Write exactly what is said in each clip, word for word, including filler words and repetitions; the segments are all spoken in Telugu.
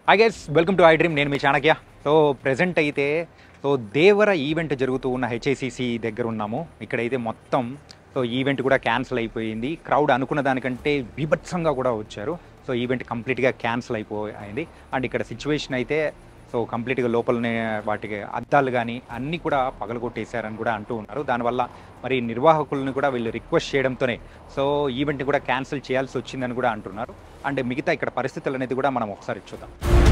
I guys welcome to I dream. నేను మీ చాణక్య. సో ప్రెజెంట్ అయితే సో దేవర ఈవెంట్ జరుగుతూ ఉన్న హెచ్ఐసిసి దగ్గర ఉన్నాము. ఇక్కడైతే మొత్తం సో ఈవెంట్ కూడా క్యాన్సిల్ అయిపోయింది. క్రౌడ్ అనుకున్న దానికంటే బీభత్సంగా కూడా వచ్చారు. సో ఈవెంట్ కంప్లీట్గా క్యాన్సిల్ అయిపోయింది. అండ్ ఇక్కడ సిచ్యువేషన్ అయితే సో కంప్లీట్గా లోపలనే వాటికి అద్దాలు కానీ అన్నీ కూడా పగలగొట్టేశారని కూడా అంటూ ఉన్నారు. దానివల్ల మరి నిర్వాహకులను కూడా వీళ్ళు రిక్వెస్ట్ చేయడంతోనే సో ఈవెంట్ కూడా క్యాన్సిల్ చేయాల్సి వచ్చిందని కూడా అంటున్నారు. అండ్ మిగతా ఇక్కడ పరిస్థితులు అనేది కూడా మనం ఒకసారి చూద్దాం.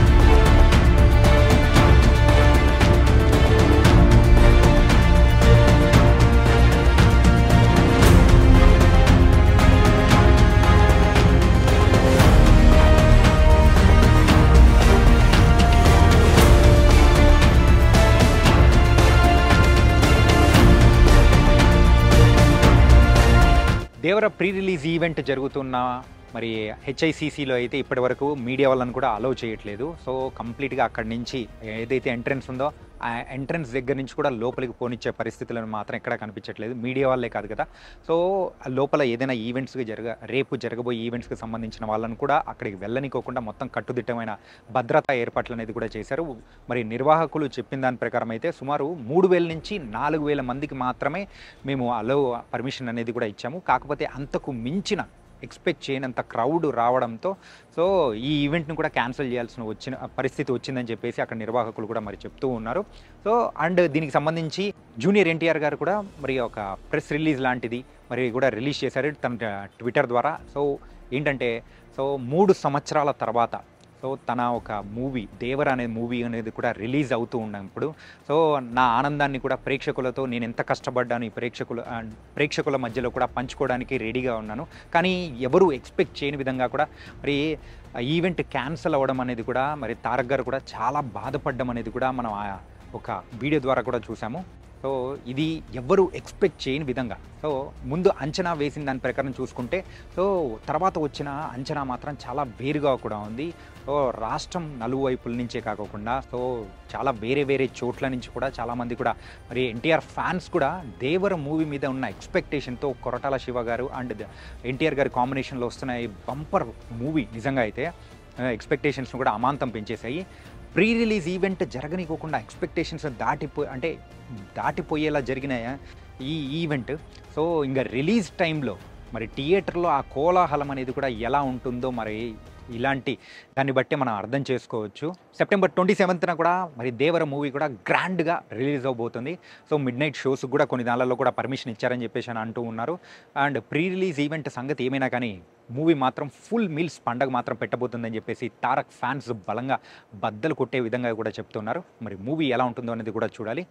దేవర ప్రీ రిలీజ్ ఈవెంట్ జరుగుతున్న మరి హెచ్ఐసిసిలో అయితే ఇప్పటి వరకు మీడియా వాళ్ళని కూడా అలౌ చేయట్లేదు. సో కంప్లీట్గా అక్కడి నుంచి ఏదైతే ఎంట్రన్స్ ఉందో ఆ ఎంట్రన్స్ దగ్గర నుంచి కూడా లోపలికి పోనిచ్చే పరిస్థితులను మాత్రం ఎక్కడా కనిపించట్లేదు. మీడియా వాళ్ళే కాదు కదా. సో లోపల ఏదైనా ఈవెంట్స్కి జరగ రేపు జరగబోయే ఈవెంట్స్కి సంబంధించిన వాళ్ళని కూడా అక్కడికి వెళ్ళనికోకుండా మొత్తం కట్టుదిట్టమైన భద్రతా ఏర్పాట్లు అనేది కూడా చేశారు. మరి నిర్వాహకులు చెప్పిన దాని ప్రకారం అయితే సుమారు మూడు వేల నుంచి నాలుగు వేల మందికి మాత్రమే మేము అలౌ పర్మిషన్ అనేది కూడా ఇచ్చాము. కాకపోతే అంతకు మించిన ఎక్స్పెక్ట్ చేయనంత క్రౌడ్ రావడంతో సో ఈ ఈవెంట్ను కూడా క్యాన్సిల్ చేయాల్సిన వచ్చిన పరిస్థితి వచ్చిందని చెప్పేసి అక్కడ నిర్వాహకులు కూడా మరి చెప్తూ ఉన్నారు. సో అండ్ దీనికి సంబంధించి జూనియర్ ఎన్టీఆర్ గారు కూడా మరి ఒక ప్రెస్ రిలీజ్ లాంటిది మరి కూడా రిలీజ్ చేశారు తన ట్విట్టర్ ద్వారా. సో ఏంటంటే సో మూడు సంవత్సరాల తర్వాత సో తన ఒక మూవీ దేవర అనే మూవీ అనేది కూడా రిలీజ్ అవుతూ ఉన్నప్పుడు సో నా ఆనందాన్ని కూడా ప్రేక్షకులతో నేను ఎంత కష్టపడ్డాను ఈ ప్రేక్షకుల ప్రేక్షకుల మధ్యలో కూడా పంచుకోవడానికి రెడీగా ఉన్నాను. కానీ ఎవరు ఎక్స్పెక్ట్ చేయని విధంగా కూడా మరి ఈవెంట్ క్యాన్సిల్ అవ్వడం అనేది కూడా మరి తారక్ గారు కూడా చాలా బాధపడడం అనేది కూడా మనం ఒక వీడియో ద్వారా కూడా చూసాము. సో ఇది ఎవ్వరు ఎక్స్పెక్ట్ చేయని విధంగా సో ముందు అంచనా వేసిన దాని ప్రకారం చూసుకుంటే సో తర్వాత వచ్చిన అంచనా మాత్రం చాలా వేరుగా కూడా ఉంది. సో రాష్ట్రం నలువైపుల నుంచే కాకుండా సో చాలా వేరే వేరే చోట్ల నుంచి కూడా చాలామంది కూడా మరి ఎన్టీఆర్ ఫ్యాన్స్ కూడా దేవర మూవీ మీద ఉన్న ఎక్స్పెక్టేషన్తో కొరటాల శివ గారు అండ్ ఎన్టీఆర్ గారి కాంబినేషన్లో వస్తున్న ఈ బంపర్ మూవీ నిజంగా అయితే ఎక్స్పెక్టేషన్స్ను కూడా అమాంతం పెంచేశాయి. ప్రీ రిలీజ్ ఈవెంట్ జరగనికోకుండా ఎక్స్పెక్టేషన్స్ దాటిపో అంటే దాటిపోయేలా జరిగిన ఈ ఈవెంట్ సో ఇంకా రిలీజ్ టైంలో మరి థియేటర్లో ఆ కోలాహలం అనేది కూడా ఎలా ఉంటుందో మరి ఇలాంటి దాన్ని బట్టి మనం అర్థం చేసుకోవచ్చు. సెప్టెంబర్ ట్వంటీ సెవెంత్న కూడా మరి దేవర మూవీ కూడా గ్రాండ్గా రిలీజ్ అవబోతుంది. సో మిడ్ నైట్ షోస్ కూడా కొన్ని దానిలలో కూడా పర్మిషన్ ఇచ్చారని చెప్పేసి అని అంటూ ఉన్నారు. అండ్ ప్రీ రిలీజ్ ఈవెంట్ సంగతి ఏమైనా కానీ మూవీ మాత్రం ఫుల్ మీల్స్ పండగ మాత్రం పెట్టబోతుందని చెప్పేసి తారక్ ఫ్యాన్స్ బలంగా బద్దలు కొట్టే విధంగా కూడా చెప్తున్నారు. మరి మూవీ ఎలా ఉంటుందో అనేది కూడా చూడాలి.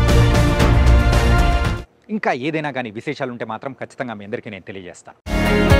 ఇంకా ఏదైనా కానీ విశేషాలు ఉంటే మాత్రం ఖచ్చితంగా మీ అందరికీ నేను తెలియజేస్తాను.